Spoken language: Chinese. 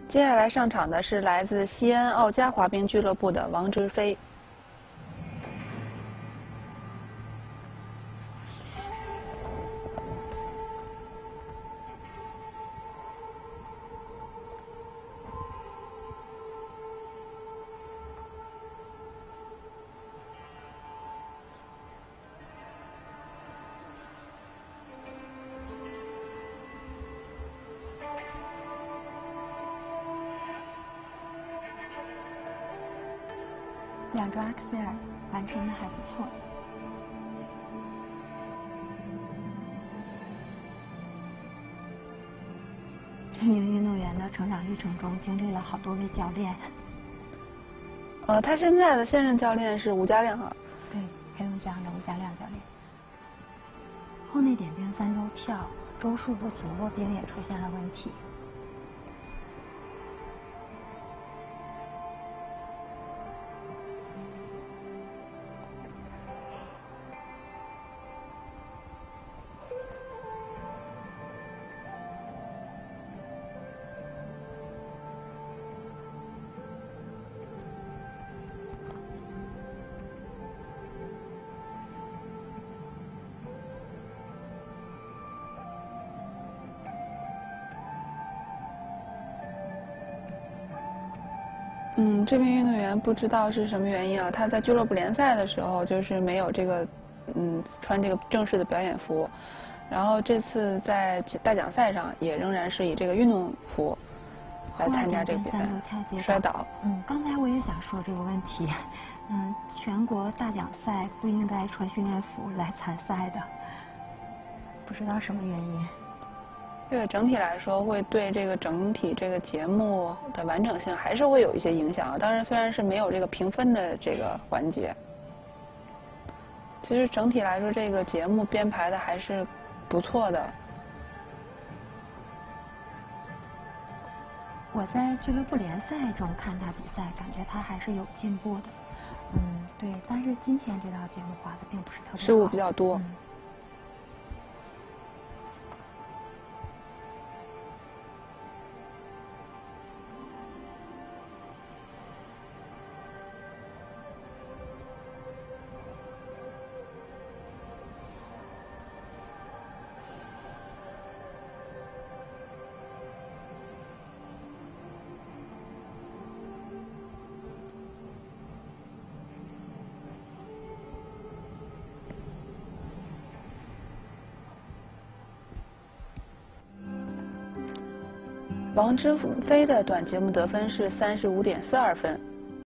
接下来上场的是来自西安奥佳滑冰俱乐部的王之飞。 两周阿克塞尔完成的还不错。这名运动员的成长历程中经历了好多位教练。 他现在的现任教练是吴家亮啊。 对，黑龙江的吴家亮教练。后内点冰3周跳，周数不足，落冰也出现了问题。 这名运动员不知道是什么原因啊，他在俱乐部联赛的时候就是没有这个，穿这个正式的表演服，然后这次在大奖赛上也仍然是以这个运动服来参加这个比赛，摔倒。 刚才我也想说这个问题，全国大奖赛不应该穿训练服来参赛的，不知道什么原因。 这个整体来说，会对这个整体这个节目的完整性还是会有一些影响。当然，虽然是没有这个评分的这个环节，其实整体来说，这个节目编排的还是不错的。 我在俱乐部联赛中看他比赛，感觉他还是有进步的。对，但是今天这道节目滑的并不是特别好， 失误比较多。王之飞的短节目得分是35.42分。